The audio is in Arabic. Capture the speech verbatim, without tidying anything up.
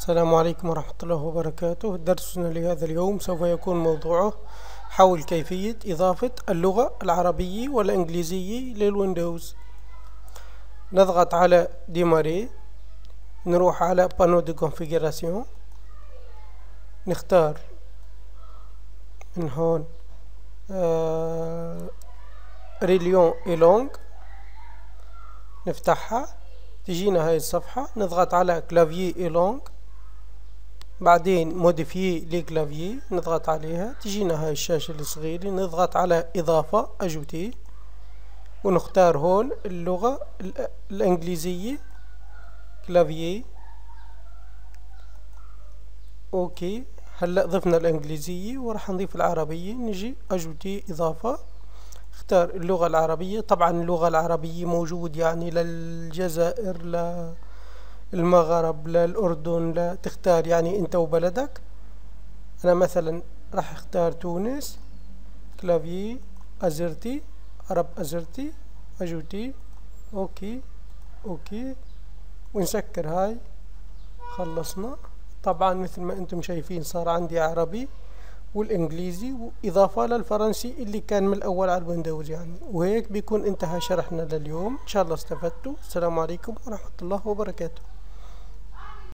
السلام عليكم ورحمة الله وبركاته. درسنا لهذا اليوم سوف يكون موضوعه حول كيفية إضافة اللغة العربية والإنجليزية للويندوز. نضغط على ديماري، نروح على بانو دي كونفيغوراسيون، نختار من هون ريليون اي لونج، نفتحها، تجينا هاي الصفحة. نضغط على كلافيي اي لونج، بعدين موديفيي لي كلافيي، نضغط عليها، تجينا هاي الشاشة الصغيرة. نضغط على إضافة أجوتي، ونختار هون اللغة الإنجليزية كلافيي. أوكي، هلأ ضفنا الإنجليزية وراح نضيف العربية. نجي أجوتي إضافة، اختار اللغة العربية. طبعا اللغة العربية موجود يعني للجزائر، للمغرب، للأردن، لا تختار يعني انت وبلدك. انا مثلا راح اختار تونس، كلافي ازرتي، عرب ازرتي، اجوتي. اوكي اوكي، ونسكر هاي. خلصنا. طبعا مثل ما انتم شايفين صار عندي عربي والانجليزي، واضافة للفرنسي اللي كان من الاول على الويندوز يعني. وهيك بيكون انتهى شرحنا لليوم. ان شاء الله استفدتوا. السلام عليكم ورحمة الله وبركاته.